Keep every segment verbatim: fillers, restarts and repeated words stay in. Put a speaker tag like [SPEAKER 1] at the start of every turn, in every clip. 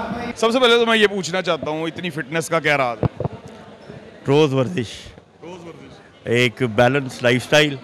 [SPEAKER 1] सबसे पहले तो मैं ये पूछना चाहता हूँ, इतनी फिटनेस का क्या राज है?
[SPEAKER 2] रोज़ वर्जिश,
[SPEAKER 1] रोज वर्जिश,
[SPEAKER 2] एक बैलेंस लाइफस्टाइल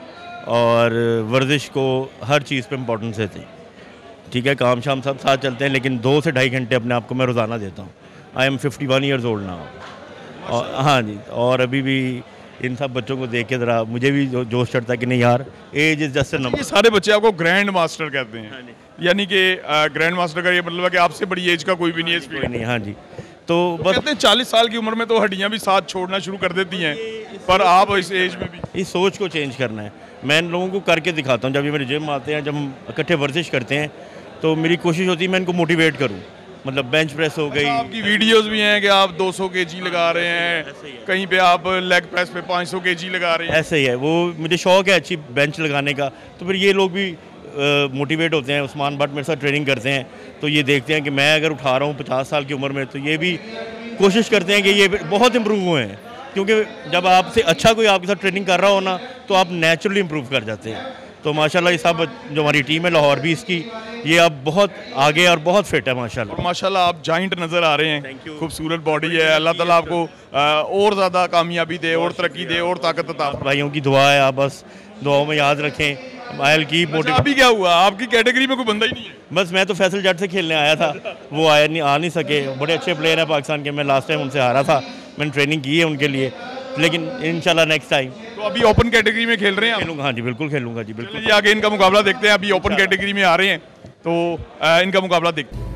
[SPEAKER 2] और वर्जिश को हर चीज़ पे इम्पोर्टेंस देते हैं। ठीक है, काम शाम सब साथ चलते हैं, लेकिन दो से ढाई घंटे अपने आप को मैं रोज़ाना देता हूँ। I am fifty one years old now. और हाँ जी, और अभी भी इन सब बच्चों को देख के ज़रा मुझे भी जो जोश चढ़ता है कि नहीं यार, एज इज़ जस्ट अ
[SPEAKER 1] ये
[SPEAKER 2] नंबर।
[SPEAKER 1] सारे बच्चे आपको ग्रैंड मास्टर कहते
[SPEAKER 2] हाँ
[SPEAKER 1] हैं,
[SPEAKER 2] जी।
[SPEAKER 1] यानी कि ग्रैंड मास्टर का ये मतलब है कि आपसे बड़ी एज का कोई भी नहीं है इस
[SPEAKER 2] कोई
[SPEAKER 1] फील्ड में।
[SPEAKER 2] नहीं, हाँ जी। तो
[SPEAKER 1] तो
[SPEAKER 2] बस
[SPEAKER 1] कहते हैं चालीस साल की उम्र में तो हड्डियां भी साथ छोड़ना शुरू कर देती हैं, पर आप इस एज में भी।
[SPEAKER 2] इस सोच को चेंज करना है। मैं इन लोगों को करके दिखाता हूँ। जब ये मेरे जिम आते हैं, जब हम इकट्ठे वर्जिश करते हैं, तो मेरी कोशिश होती है मैं इनको मोटिवेट करूँ। मतलब बेंच प्रेस हो गई।
[SPEAKER 1] आपकी वीडियोस भी हैं कि आप दो सौ केजी लगा रहे हैं, कहीं पे आप लेग प्रेस पे पाँच सौ केजी लगा रहे हैं।
[SPEAKER 2] ऐसे ही है, वो मुझे शौक है अच्छी बेंच लगाने का। तो फिर ये लोग भी मोटिवेट होते हैं। उस्मान भट्ट मेरे साथ ट्रेनिंग करते हैं, तो ये देखते हैं कि मैं अगर उठा रहा हूँ पचास साल की उम्र में, तो ये भी कोशिश करते हैं कि ये बहुत इम्प्रूव हुए हैं। क्योंकि जब आपसे अच्छा कोई आपके साथ ट्रेनिंग कर रहा हो ना, तो आप नेचुरली इम्प्रूव कर जाते हैं। तो माशाल्लाह ये सब जो हमारी टीम है लाहौर भी इसकी, ये अब बहुत आगे और बहुत फिट है माशाल्लाह।
[SPEAKER 1] और माशाल्लाह आप जाइंट नज़र आ रहे हैं,
[SPEAKER 2] Thank you।
[SPEAKER 1] खूबसूरत बॉडी है। अल्लाह ताला आपको अ, और ज़्यादा कामयाबी दे, और तरक्की दे, और ताकत अता फरमाए।
[SPEAKER 2] भाइयों की दुआ है, आप बस दुआओं में याद रखें। मायल की
[SPEAKER 1] अच्छा,
[SPEAKER 2] मोटिव
[SPEAKER 1] अभी क्या हुआ, आपकी कैटेगरी में कोई बंदा ही नहीं है?
[SPEAKER 2] बस मैं तो फैसल जट से खेलने आया था, वो आया नहीं, आ नहीं सके। बड़े अच्छे प्लेयर हैं पाकिस्तान के, मैं लास्ट टाइम उनसे हारा था। मैंने ट्रेनिंग की है उनके लिए, लेकिन इंशाल्लाह नेक्स्ट टाइम
[SPEAKER 1] तो अभी ओपन कैटेगरी में खेल रहे हैं आप?
[SPEAKER 2] खेलूंगा। हाँ जी, बिल्कुल खेलूंगा जी, बिल्कुल।
[SPEAKER 1] चलिए आगे इनका मुकाबला देखते हैं। अभी ओपन कैटेगरी में आ रहे हैं, तो अ, इनका मुकाबला देखते हैं।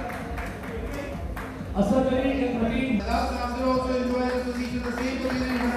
[SPEAKER 3] Asad Ali and Praveen. Allow the also enjoy the position the same position.